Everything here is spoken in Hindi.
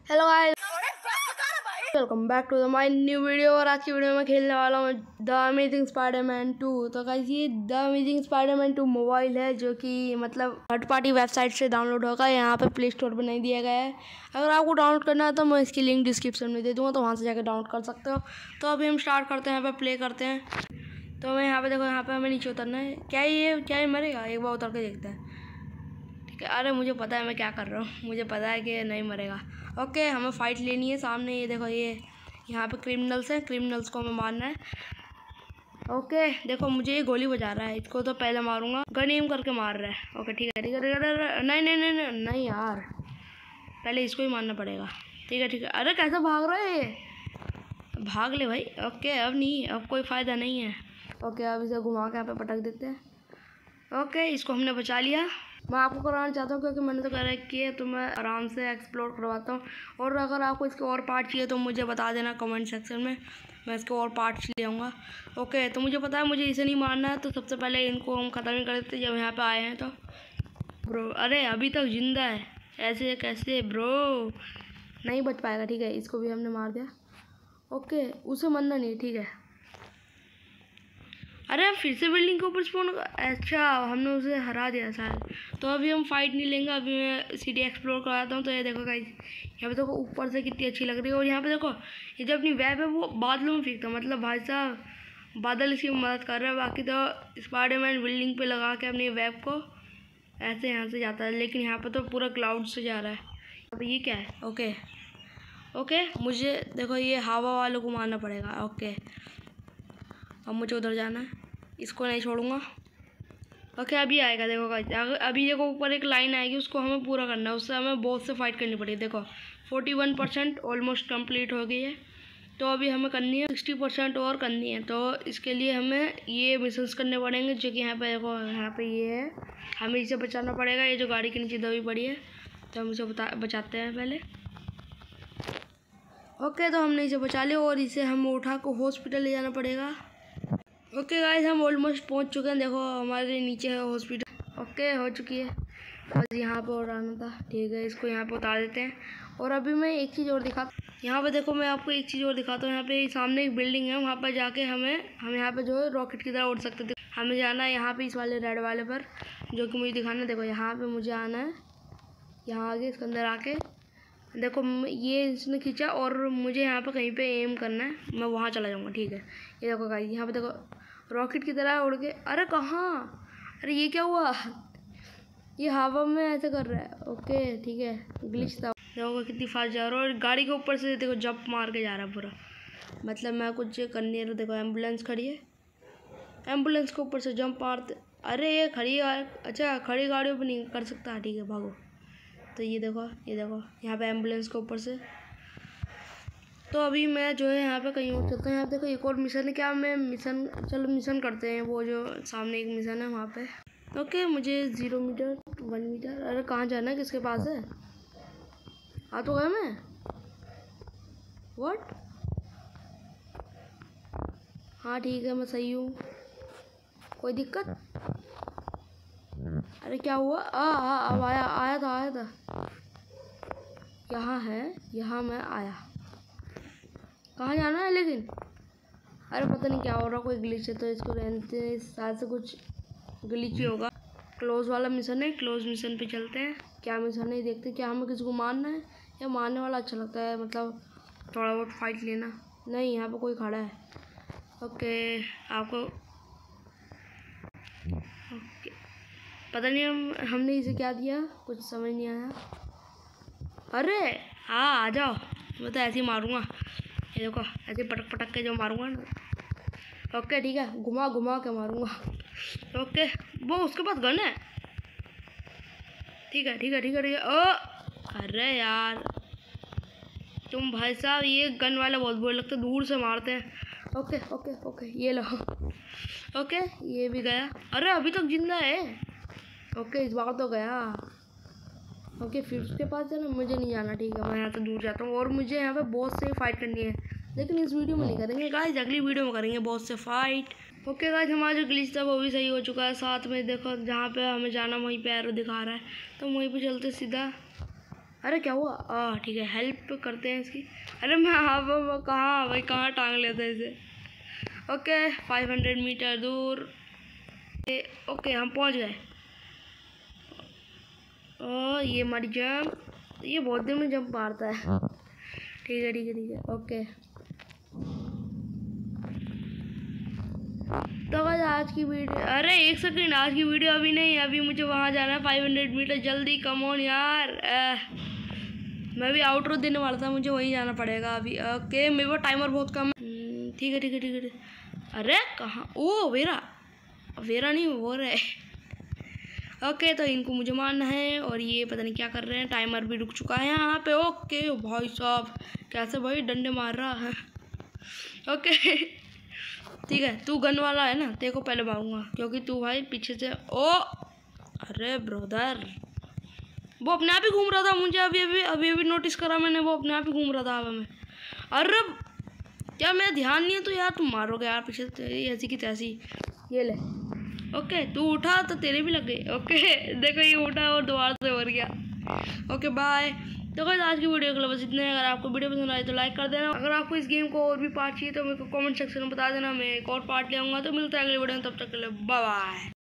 Hello guys, welcome back to the my new video. और आज की वीडियो में खेलने वाला हूँ द अमेजिंग स्पाइडरमैन 2। तो गाइस ये द अमेजिंग स्पाइडरमैन 2 मोबाइल है जो कि मतलब थर्ड पार्टी वेबसाइट से डाउनलोड होगा। यहाँ पे प्ले स्टोर पर नहीं दिया गया है। अगर आपको डाउनलोड करना है तो मैं इसकी लिंक डिस्क्रिप्शन में दे दूँगा, तो वहाँ से जाकर डाउनलोड कर सकते हो। तो अभी हम स्टार्ट करते हैं, यहाँ पर प्ले करते हैं। तो मैं यहाँ पर देखो, यहाँ पर हमें नीचे उतरना है। क्या ये मरेगा? एक बार उतर के देखते हैं। ठीक है, अरे मुझे पता है मैं क्या कर रहा हूँ, मुझे पता है कि नहीं मरेगा। ओके, हमें फ़ाइट लेनी है। सामने ये देखो, ये यहाँ पे क्रिमिनल्स हैं, क्रिमिनल्स को हमें मारना है। ओके देखो, मुझे ये गोली बजा रहा है, इसको तो पहले मारूंगा। गन एम करके मार रहा है। ओके ठीक है ठीक है ठीक है। नहीं नहीं नहीं नहीं नहीं यार, पहले इसको ही मारना पड़ेगा। ठीक है ठीक है। अरे कैसे भाग रहा है ये? भाग ले भाई। ओके अब नहीं, अब कोई फ़ायदा नहीं है। ओके अब इसे घुमा के यहाँ पे पटक देते हैं। ओके इसको हमने बचा लिया। मैं आपको करवाना चाहता हूँ क्योंकि मैंने तो कर रखी है, तो मैं आराम से एक्सप्लोर करवाता हूँ। और अगर आपको इसके और पार्ट चाहिए तो मुझे बता देना कमेंट सेक्शन में, मैं इसके और पार्ट्स ले आऊँगा। ओके तो मुझे पता है मुझे इसे नहीं मारना है, तो सबसे पहले इनको हम ख़त्म ही कर देते जब यहाँ पे आए हैं। तो ब्रो, अरे अभी तक जिंदा है, ऐसे कैसे ब्रो? नहीं बच पाएगा। ठीक है, इसको भी हमने मार दिया। ओके उसे मरना नहीं, ठीक है। अरे हम फिर से बिल्डिंग के ऊपर स्पॉन। अच्छा हमने उसे हरा दिया शायद। तो अभी हम फाइट नहीं लेंगे, अभी मैं सिटी एक्सप्लोर कराता हूँ। तो ये देखो गाइस, यहाँ पे देखो ऊपर से कितनी अच्छी लग रही है। और यहाँ पे देखो, ये जो अपनी वेब है वो बादलों में फेंकता, मतलब भाई साहब बादल इसकी मदद कर रहा है। बाकी तो स्पाइडरमैन बिल्डिंग पे लगा के अपनी वेब को ऐसे यहाँ से जाता है, लेकिन यहाँ पर तो पूरा क्लाउड से जा रहा है। अब ये क्या है? ओके ओके, मुझे देखो ये हवा वालों को मारना पड़ेगा। ओके अब मुझे उधर जाना है, इसको नहीं छोड़ूंगा। ओके अभी आएगा, देखो गाइस अभी देखो ऊपर एक लाइन आएगी, उसको हमें पूरा करना है। उससे हमें बहुत से फाइट करनी पड़ेगी। देखो 41% ऑलमोस्ट कंप्लीट हो गई है। तो अभी हमें करनी है 60% और करनी है। तो इसके लिए हमें ये मिशंस करने पड़ेंगे, जो कि यहाँ पे देखो, यहाँ पे ये है, हमें इसे बचाना पड़ेगा। ये जो गाड़ी के नीचे दबी पड़ी है, तो हम इसे बचाते हैं पहले। ओके तो हमने इसे बचा लिया और इसे हम उठा को हॉस्पिटल ले जाना पड़ेगा। ओके गाइस हम ऑलमोस्ट पहुंच चुके हैं। देखो हमारे नीचे है हॉस्पिटल। ओके हो चुकी है, बस यहाँ पर और आना था। ठीक है, इसको यहाँ पे उतार देते हैं। और अभी मैं एक चीज़ और यहाँ पे देखो, मैं आपको एक चीज़ और दिखाता हूँ। यहाँ पे सामने एक बिल्डिंग है, वहाँ पर जाके हम यहाँ पे जो है रॉकेट की तरह उड़ सकते थे। हमें जाना है यहाँ पे इस वाले रेड वाले पर, जो कि मुझे दिखाना है। देखो यहाँ पर मुझे आना है, यहाँ आगे इसके अंदर आके देखो ये इसने खींचा और मुझे यहाँ पे कहीं पे एम करना है, मैं वहाँ चला जाऊँगा। ठीक है, ये देखो गाइस यहाँ पे देखो रॉकेट की तरह उड़ के। अरे कहाँ? अरे ये क्या हुआ? ये हवा में ऐसे कर रहा है। ओके ठीक है, ग्लिच था। देखो कितनी फास्ट जा रहा है, और गाड़ी के ऊपर से देखो जंप मार के जा रहा है पूरा। मतलब मैं कुछ करनी है। देखो एम्बुलेंस खड़ी है, एम्बुलेंस के ऊपर से जंप मारते। अरे ये खड़ी है, अच्छा खड़ी गाड़ियों पर नहीं कर सकता। ठीक है भागो। तो ये देखो यहाँ पे एम्बुलेंस के ऊपर से। तो अभी मैं जो है यहाँ पे कहीं और चलता हूँ। यहाँ देखो एक और मिशन है। क्या मैं मिशन, चलो मिशन करते हैं। वो जो सामने एक मिशन है वहाँ पे। ओके मुझे 0 मीटर 1 मीटर। अरे कहाँ जाना है, किसके पास है? आ तो गया मैं। व्हाट? हाँ ठीक है, मैं सही हूँ, कोई दिक्कत? अरे क्या हुआ? अब आया था यहाँ है, यहाँ मैं आया। कहाँ जाना है लेकिन? अरे पता नहीं क्या हो रहा, कोई ग्लिच है। तो इसको रहते शायद से कुछ ग्लिच ही होगा। क्लोज वाला मिशन है, क्लोज मिशन पे चलते हैं। क्या मिशन है देखते हैं। क्या हमें किसी को मारना है या मारने वाला अच्छा लगता है, मतलब थोड़ा बहुत फाइट लेना? नहीं, यहाँ पे कोई खड़ा है। ओके आपको ओके, पता नहीं हमने इसे क्या दिया, कुछ समझ नहीं आया। अरे हाँ आ जाओ, मैं तो ऐसे ही मारूंगा। ये देखो ऐसे पटक के जो मारूंगा ना। ओके ठीक है, घुमा के मारूंगा। ओके वो उसके पास गन है। ठीक है। ओ अरे यार तुम भाई साहब, ये गन वाले बहुत बुरे लगते, दूर से मारते हैं। ओके ये लो। ओके ये भी गया। अरे अभी तक जिंदा है। ओके इस बार तो गया। ओके फिर उसके पास जाना, मुझे नहीं जाना। ठीक है, मैं यहाँ से दूर जाता हूँ। और मुझे यहाँ पे बहुत से फाइट करनी है, लेकिन इस वीडियो में नहीं करेंगे गाइस, अगली वीडियो में करेंगे बहुत से फाइट। ओके गाइस हमारा जो ग्लिच था वो भी सही हो चुका है। साथ में देखो जहाँ पे हमें जाना वहीं पे एरो दिखा रहा है, तो वहीं पे चलते सीधा। अरे क्या हुआ? ठीक है, हेल्प करते हैं इसकी। अरे मैं हाँ कहाँ भाई, कहाँ टांग लेते हैं इसे। ओके 500 मीटर दूर। ओके हम पहुँच गए। ये हमारी जंप, ये बहुत देर में जंप मारता है। ठीक है ठीक है ठीक है। ओके तो बस आज की वीडियो, अरे एक सेकंड, आज की वीडियो अभी नहीं, अभी मुझे वहाँ जाना है 500 मीटर। जल्दी कम ऑन यार। मैं भी आउटरो देने वाला था, मुझे वहीं जाना पड़ेगा अभी। ओके मेरे पास टाइमर बहुत कम है। ठीक है ठीक है ठीक है। अरे कहाँ? ओ वेरा, वेरा नहीं वो रहे। ओके तो इनको मुझे मारना है और ये पता नहीं क्या कर रहे हैं। टाइमर भी रुक चुका है यहाँ पे। ओके भाई साहब कैसे भाई डंडे मार रहा है। ओके ठीक है, तू गन वाला है ना, तेरे को पहले मारूंगा क्योंकि तू भाई पीछे से। ओ अरे ब्रदर, वो अपने आप ही घूम रहा था, मुझे अभी नोटिस करा मैंने, वो अपने आप ही घूम रहा था हवा में। अरे क्या मेरा ध्यान नहीं है तो यार तुम मारोगे यार पीछे से ऐसी की तैसी। ये ले। ओके तू उठा तो तेरे भी लग गई। ओके देखो ये उठा और दोबारा से मर गया। Okay bye. तो गाइस आज की वीडियो के लिए बस इतने। अगर आपको वीडियो पसंद आए तो लाइक कर देना। अगर आपको इस गेम को और भी पार्ट चाहिए तो मेरे को कमेंट सेक्शन में बता देना, मैं एक और पार्ट ले आऊँगा। तो मिलता है अगले वीडियो में, तब तक के लिए बाय बाय।